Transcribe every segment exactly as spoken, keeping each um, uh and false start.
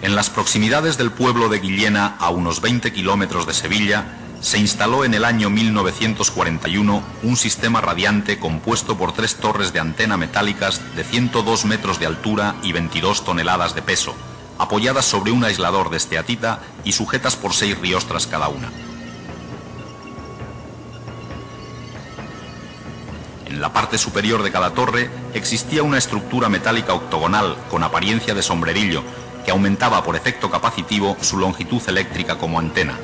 En las proximidades del pueblo de Guillena, a unos veinte kilómetros de Sevilla, se instaló en el año mil novecientos cuarenta y uno un sistema radiante compuesto por tres torres de antena metálicas de ciento dos metros de altura y veintidós toneladas de peso, apoyadas sobre un aislador de esteatita y sujetas por seis riostras cada una. En la parte superior de cada torre existía una estructura metálica octogonal con apariencia de sombrerillo que aumentaba por efecto capacitivo su longitud eléctrica como antena.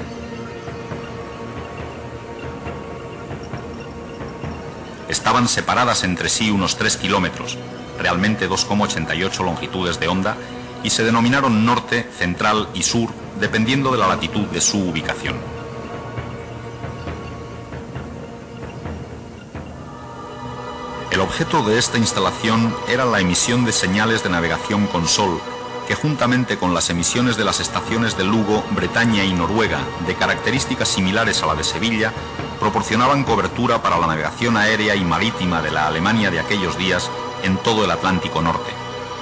Estaban separadas entre sí unos tres kilómetros, realmente dos coma ochenta y ocho longitudes de onda, y se denominaron norte, central y sur, dependiendo de la latitud de su ubicación. El objeto de esta instalación era la emisión de señales de navegación con sol, que juntamente con las emisiones de las estaciones de Lugo, Bretaña y Noruega, de características similares a la de Sevilla, proporcionaban cobertura para la navegación aérea y marítima de la Alemania de aquellos días en todo el Atlántico Norte.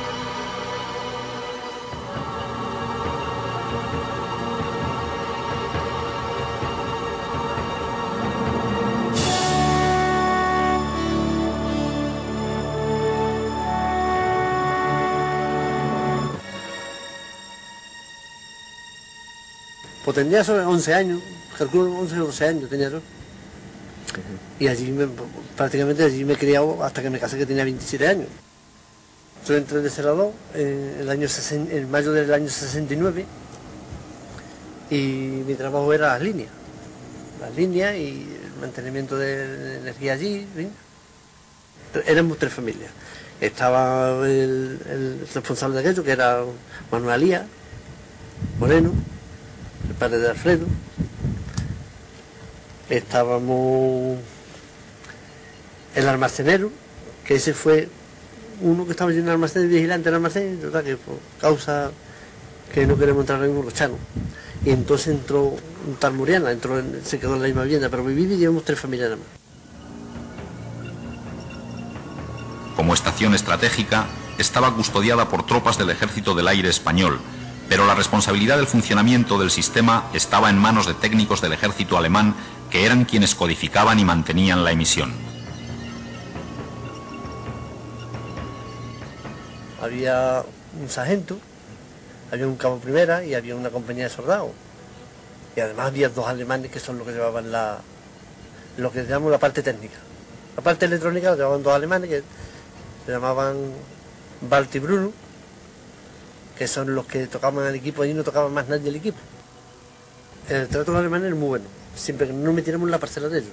Pues tenía sobre once años, calculo once o doce años tenía yo. Y allí me, prácticamente allí me he criado hasta que me casé, que tenía veintisiete años. Yo entré de celador en, el año sesenta, en mayo del año sesenta y nueve y mi trabajo era las líneas, las líneas y el mantenimiento de energía allí. ¿Sí? Éramos tres familias. Estaba el, el responsable de aquello, que era Manuel Alía Moreno, el padre de Alfredo. Estábamos el almacenero, que ese fue uno que estaba en el almacén, el vigilante del almacén, ¿verdad? Que por causa que no queremos entrar en los chanos. Y entonces entró un tal Muriana, entró en, se quedó en la misma vivienda, pero viví y llevamos tres familias nada más. Como estación estratégica, estaba custodiada por tropas del Ejército del Aire español, pero la responsabilidad del funcionamiento del sistema estaba en manos de técnicos del ejército alemán, que eran quienes codificaban y mantenían la emisión. Había un sargento, había un cabo primera y había una compañía de soldados. Y además había dos alemanes que son los que llevaban la, lo que llamamos la parte técnica. La parte electrónica la llevaban dos alemanes que se llamaban Balt y Bruno, que son los que tocaban el equipo, allí no tocaba más nadie el equipo. El trato de los alemanes era muy bueno, siempre que no nos metiéramos en la parcela de ellos.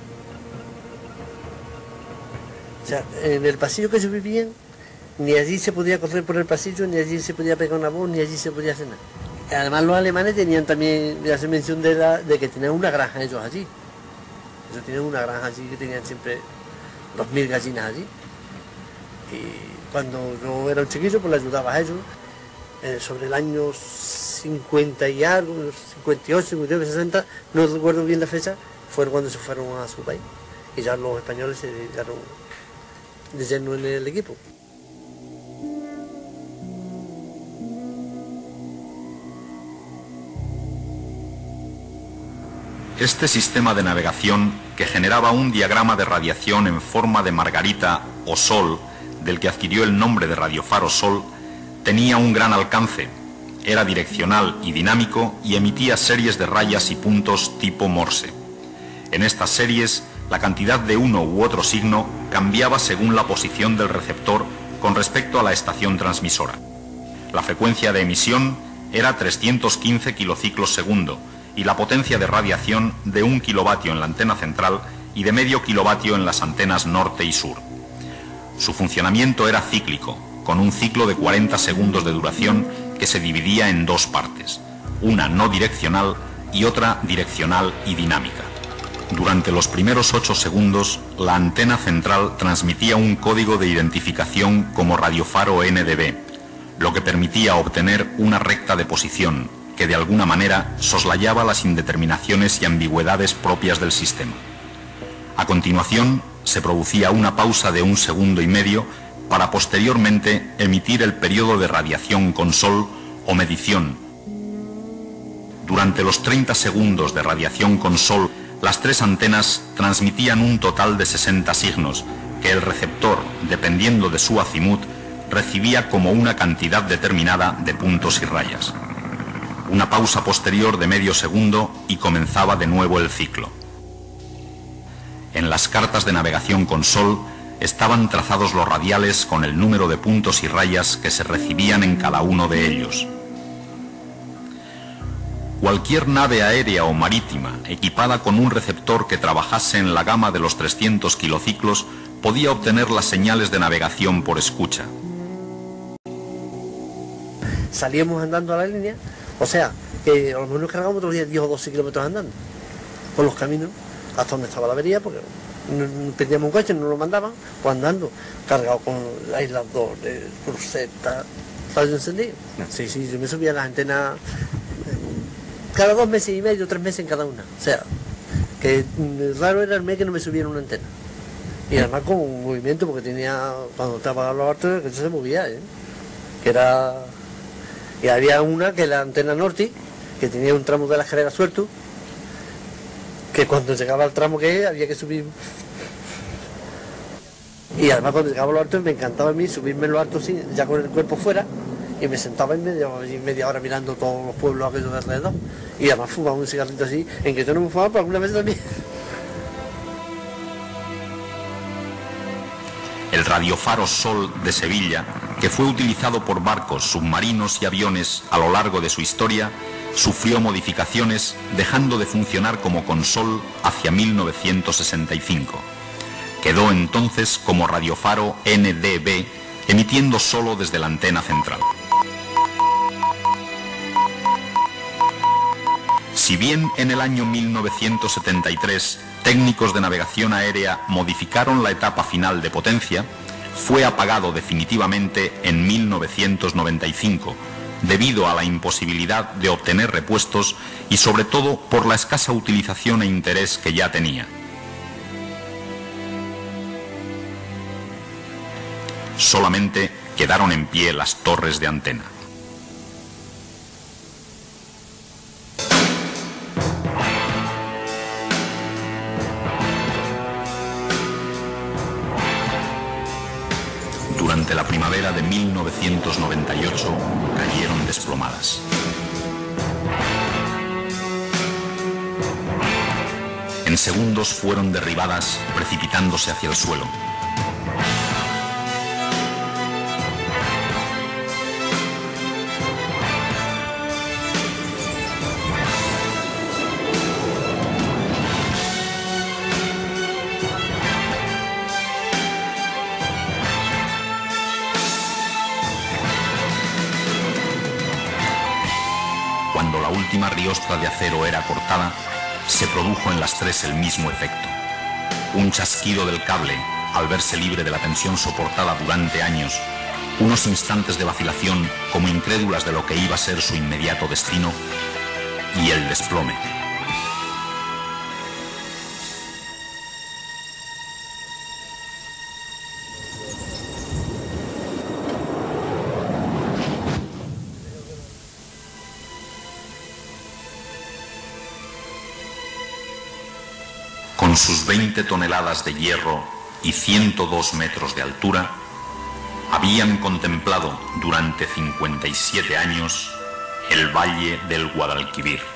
O sea, en el pasillo que se vivían, ni allí se podía correr por el pasillo, ni allí se podía pegar una voz, ni allí se podía hacer nada. Además los alemanes tenían también, ya se mención de, la, de que tenían una granja ellos allí. Ellos tenían una granja allí que tenían siempre dos mil gallinas allí. Y cuando yo era un chiquillo, pues le ayudaba a ellos. Eh, sobre el año cincuenta y algo, cincuenta y ocho, cincuenta y nueve, sesenta, no recuerdo bien la fecha, fue cuando se fueron a su país. Y ya los españoles se dedicaron de lleno en el equipo. Este sistema de navegación, que generaba un diagrama de radiación en forma de margarita o sol, del que adquirió el nombre de radiofaro Sol, tenía un gran alcance, era direccional y dinámico y emitía series de rayas y puntos tipo Morse. En estas series, la cantidad de uno u otro signo cambiaba según la posición del receptor con respecto a la estación transmisora. La frecuencia de emisión era trescientos quince kilociclos segundo y la potencia de radiación de un kilovatio en la antena central y de medio kilovatio en las antenas norte y sur. Su funcionamiento era cíclico, con un ciclo de cuarenta segundos de duración que se dividía en dos partes, una no direccional y otra direccional y dinámica. Durante los primeros ocho segundos, la antena central transmitía un código de identificación como radiofaro N D B, lo que permitía obtener una recta de posición, que de alguna manera soslayaba las indeterminaciones y ambigüedades propias del sistema. A continuación, se producía una pausa de un segundo y medio para posteriormente emitir el periodo de radiación con sol, o medición. Durante los treinta segundos de radiación con sol, las tres antenas transmitían un total de sesenta signos, que el receptor, dependiendo de su acimut, recibía como una cantidad determinada de puntos y rayas. Una pausa posterior de medio segundo y comenzaba de nuevo el ciclo. En las cartas de navegación con sol estaban trazados los radiales con el número de puntos y rayas que se recibían en cada uno de ellos. Cualquier nave aérea o marítima equipada con un receptor que trabajase en la gama de los trescientos kilociclos podía obtener las señales de navegación por escucha. Salíamos andando a la línea, o sea, que a lo mejor nos cargábamos otros días diez o doce kilómetros andando por los caminos hasta donde estaba la avería, porque no pedíamos un coche, no lo mandaban, pues andando, cargado con aisladores, crucetas, radio encendido. Sí, sí, yo me subía a las antenas cada dos meses y medio, tres meses en cada una. O sea, que raro era el mes que no me subiera una antena. Y además con un movimiento, porque tenía, cuando estaba los altos, que eso se movía, ¿eh? Que era... Y había una que la antena norte, que tenía un tramo de la escalera suelto, que cuando llegaba al tramo que había que subir. Y además cuando llegaba a los altos me encantaba a mí subirme en los altos ya con el cuerpo fuera, y me sentaba en media, media hora mirando todos los pueblos aquellos de alrededor. Y además fumaba un cigarrito así, en que yo no me fumaba, pero alguna vez también. El radiofaro Sol de Sevilla, que fue utilizado por barcos, submarinos y aviones a lo largo de su historia, sufrió modificaciones, dejando de funcionar como consol hacia mil novecientos sesenta y cinco. Quedó entonces como radiofaro N D B, emitiendo solo desde la antena central. Si bien en el año mil novecientos setenta y tres técnicos de navegación aérea modificaron la etapa final de potencia, fue apagado definitivamente en mil novecientos noventa y cinco, debido a la imposibilidad de obtener repuestos y sobre todo por la escasa utilización e interés que ya tenía. Solamente quedaron en pie las torres de antena. Durante la primavera de mil novecientos noventa y ocho cayeron desplomadas. En segundos fueron derribadas, precipitándose hacia el suelo. Cuando la última riostra de acero era cortada, se produjo en las tres el mismo efecto. Un chasquido del cable, al verse libre de la tensión soportada durante años, unos instantes de vacilación como incrédulas de lo que iba a ser su inmediato destino, y el desplome. Con sus veinte toneladas de hierro y ciento dos metros de altura, habían contemplado durante cincuenta y siete años el valle del Guadalquivir.